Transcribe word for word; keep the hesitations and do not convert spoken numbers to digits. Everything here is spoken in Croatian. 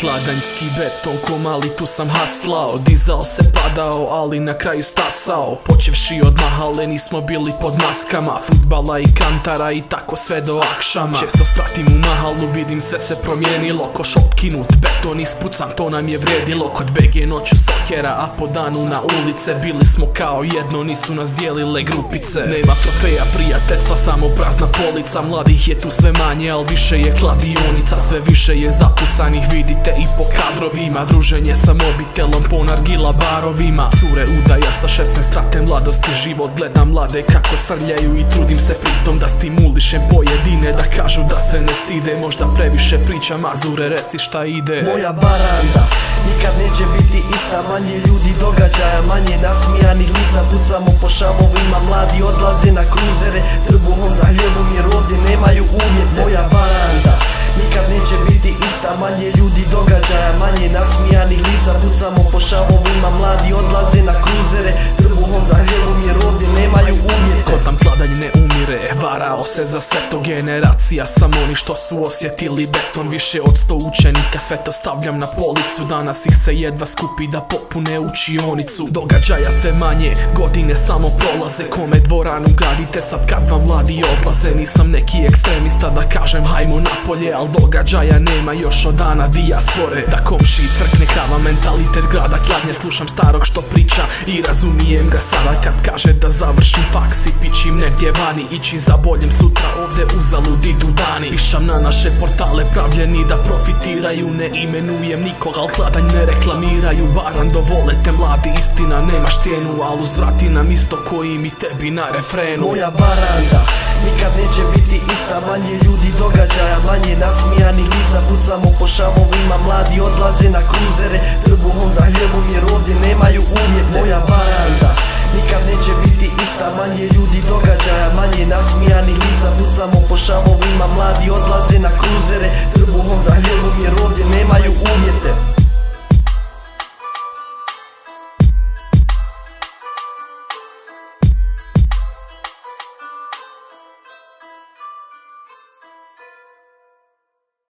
Kladanjski beton ko mali tu sam haslao, dizao se padao ali na kraju stasao. Počevši od mahale nismo bili pod maskama, fudbala i kantara i tako sve do akšama. Često svratim u mahalu, vidim sve se promijenilo, ko šopkinut, beton ispucan, to nam je vrijedilo. Kod be ge noću sokera, a po danu na ulice, bili smo kao jedno, nisu nas dijelile grupice. Nema trofeja, prijateljstva, samo prazna polica, mladih je tu sve manje, al više je kladionica. Sve više je zapucanih, vidite i po kadrovima, druženje sa mobitelom po nargila barovima. Cure udaja sa šesnaest, rate mladosti, život gledam mlade kako srljaju i trudim se pritom da stimulišem pojedine, da kažu da se ne stide. Možda previše pričam, Azure reci šta ide. Moja baranda nikad neće biti ista, manje ljudi, događaja, manje nasmijanih lica. Pucamo po šavovima, mladi odlaze na kruzere, trbuhom za hljebom jer ovdje nemaju uvjete. Moja baranda nikad neće biti ista, manje ljudi, događaja, manje nasmijanih lica. Pucamo po šavovima, mladi odlaze na kruzere, trbuhom za hljebom jer ovdje nemaju uvjete. Ko tam kladanj ne umire, varao se za sve to generacija, samo oni što su osjetili beton. Više od sto učenika, sve to stavljam na policu, danas ih se jedva skupi da popune učionicu. Događaja sve manje, godine samo prolaze, kome dvoranu gradite sad kad vam mladi odlaze. Nisam neki ekstremista da kažem hajmo napolje, al događaja nema još od dana dijaspore. Da komši crkne krava, mentalitet grada Kladnje, slušam starog što priča i razumijem ga sada kad kaže da završim faks i pićim negdje vani. Ići za boljem sutra, ovdje uzalud idu dani. Pišam na naše portale pravljeni da profitiraju, ne imenujem nikoga, al kladanj ne reklamiraju. Barando volete mladi, istina nemaš cijenu, al uzvrati nam isto koji mi tebi na refrenu. Moja baranda nikad neće biti ista, manje ljudi, događaja, manje nasmijanih lica. Pucamo po šavovima, mladi odlaze na kruzere, trbuhom za